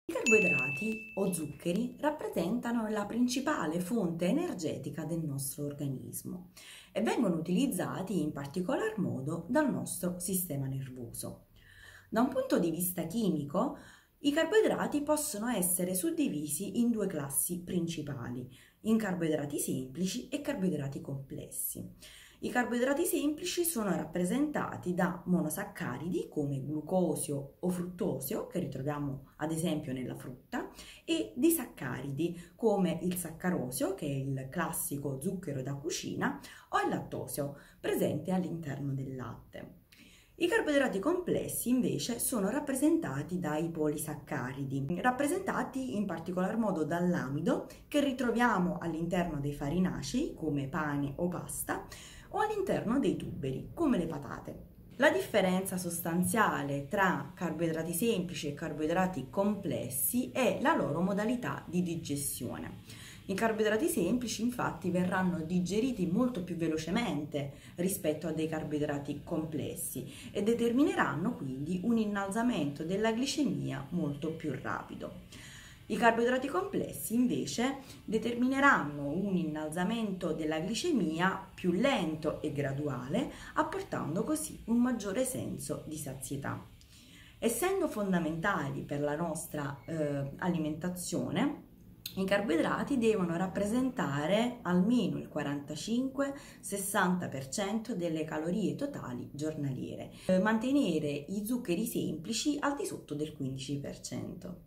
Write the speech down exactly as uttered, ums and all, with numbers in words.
I carboidrati o zuccheri rappresentano la principale fonte energetica del nostro organismo e vengono utilizzati in particolar modo dal nostro sistema nervoso. Da un punto di vista chimico, i carboidrati possono essere suddivisi in due classi principali, in carboidrati semplici e carboidrati complessi. I carboidrati semplici sono rappresentati da monosaccaridi come glucosio o fruttosio, che ritroviamo ad esempio nella frutta, e disaccaridi come il saccarosio, che è il classico zucchero da cucina, o il lattosio, presente all'interno del latte. I carboidrati complessi invece sono rappresentati dai polisaccaridi, rappresentati in particolar modo dall'amido che ritroviamo all'interno dei farinacei come pane o pasta o all'interno dei tuberi come le patate. La differenza sostanziale tra carboidrati semplici e carboidrati complessi è la loro modalità di digestione. I carboidrati semplici infatti verranno digeriti molto più velocemente rispetto a dei carboidrati complessi e determineranno quindi un innalzamento della glicemia molto più rapido. I carboidrati complessi invece determineranno un innalzamento della glicemia più lento e graduale, apportando così un maggiore senso di sazietà. Essendo fondamentali per la nostra eh, alimentazione, i carboidrati devono rappresentare almeno il quarantacinque sessanta per cento delle calorie totali giornaliere, eh, mantenere i zuccheri semplici al di sotto del quindici per cento.